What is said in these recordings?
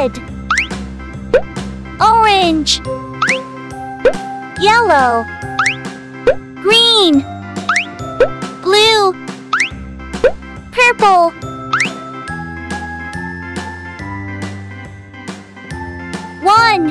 red, orange, yellow, green, blue, purple. 1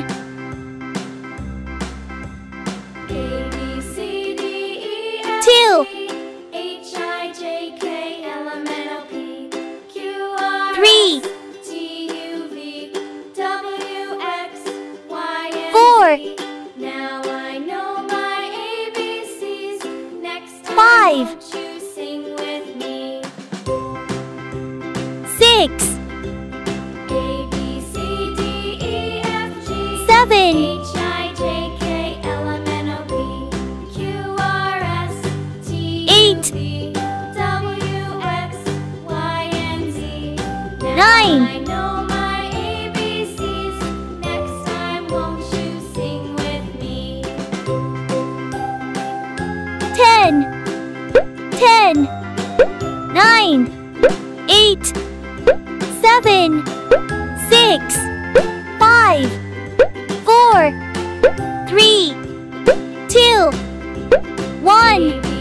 A, B, C, D, E, F, 2 G, H, I, J, K, L, M, N, O, P, Q, R, 3 S, T, U, V, W, X, Y, and 4 Z. Now I know my ABCs. Next time, 5 won't you sing with me? 6 A, B, C, D, E, F, G, 7 H, I, J, K, L, M, N, O, P, Q, R, S, T, U, 8 V, W, X, Y, and Z. Now 9 I know my ABCs. Next time, won't you sing with me? 10 9 8 7 6 5 4 3 2 1